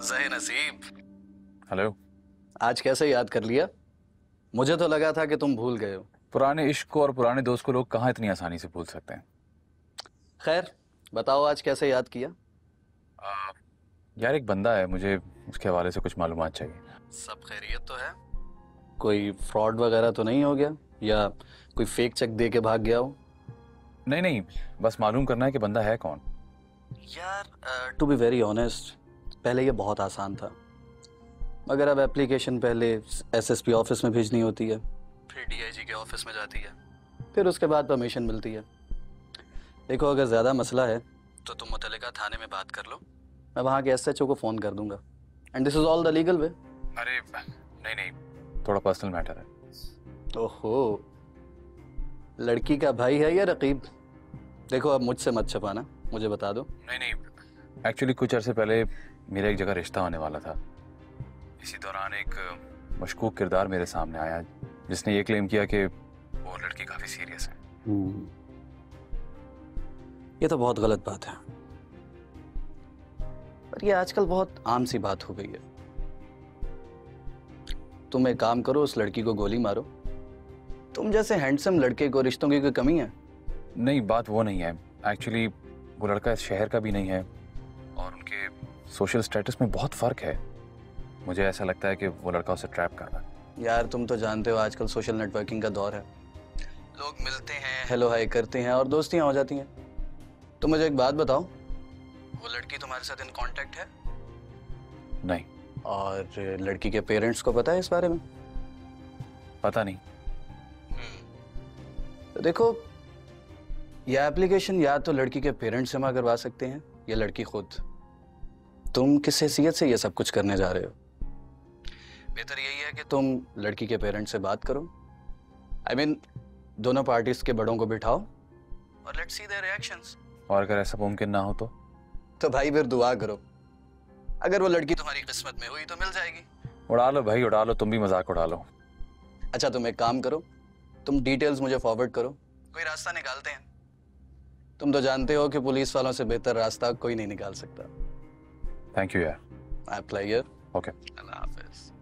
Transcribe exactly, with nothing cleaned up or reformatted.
ज़हे नसीब। हेलो। आज कैसे याद कर लिया? मुझे तो लगा था कि तुम भूल गए हो। पुराने इश्क को और पुराने दोस्त को लोग कहाँ इतनी आसानी से भूल सकते हैं। खैर बताओ आज कैसे याद किया? आ, यार एक बंदा है, मुझे उसके हवाले से कुछ मालूमात चाहिए। सब खैरियत तो है? कोई फ्रॉड वगैरह तो नहीं हो गया या कोई फेक चेक दे के भाग गया हो? नहीं नहीं, बस मालूम करना है कि बंदा है कौन। यार टू बी वेरी ऑनेस्ट, पहले ये बहुत आसान था, मगर अब एप्लीकेशन पहले एसएसपी ऑफिस में भेजनी होती है, फिर डीआईजी के ऑफिस में जाती है, फिर उसके बाद परमिशन मिलती है। देखो अगर ज़्यादा मसला है तो तुम मुतल्लिका थाने में बात कर लो, मैं वहाँ के एसएचओ को फ़ोन कर दूंगा and this is all the legal way. अरे नहीं नहीं, थोड़ा पर्सनल मैटर है। ओहो, लड़की का भाई है या रकीब? देखो अब मुझसे मत छुपाना, मुझे बता दो। नहीं नहीं, एक्चुअली कुछ अरसे पहले मेरा एक जगह रिश्ता होने वाला था। इसी दौरान एक मशकूक किरदार मेरे सामने आया जिसने ये क्लेम किया कि वो लड़की काफ़ी सीरियस है। ये तो बहुत गलत बात है, पर ये आजकल बहुत आम सी बात हो गई है। तुम एक काम करो, उस लड़की को गोली मारो। तुम जैसे हैंडसम लड़के को रिश्तों की कोई कमी है? नहीं, बात वो नहीं है। एक्चुअली वो लड़का इस शहर का भी नहीं है और उनके सोशल स्टेटस में बहुत फ़र्क है। मुझे ऐसा लगता है कि वो लड़का उसे ट्रैप कर रहा है। यार तुम तो जानते हो आजकल सोशल नेटवर्किंग का दौर है, लोग मिलते हैं, हेलो हाय करते हैं और दोस्तियां हो जाती हैं। तो मुझे एक बात बताओ, वो लड़की तुम्हारे साथ इन कांटेक्ट है? नहीं। और लड़की के पेरेंट्स को पता है इस बारे में? पता नहीं। तो देखो, यह एप्लीकेशन या तो लड़की के पेरेंट्स जमा करवा सकते हैं या लड़की खुद। तुम किस हैसियत से ये सब कुछ करने जा रहे हो? बेहतर यही है कि तुम लड़की के पेरेंट्स से बात करो, आई I मीन mean, दोनों पार्टीज के बड़ों को बिठाओ और लेट्स सी देयर रिएक्शंस। और अगर ऐसा मुमकिन ना हो तो? तो भाई फिर दुआ करो, अगर वो लड़की तुम्हारी किस्मत में हुई तो मिल जाएगी। उड़ा लो भाई, उड़ा लो, तुम भी मजाक उड़ा लो। अच्छा तुम एक काम करो, तुम डिटेल्स मुझे फॉरवर्ड करो, कोई रास्ता निकालते हैं। तुम तो जानते हो कि पुलिस वालों से बेहतर रास्ता कोई नहीं निकाल सकता। थैंक यू यार। My pleasure. ओके, अल्लाह हाफिज।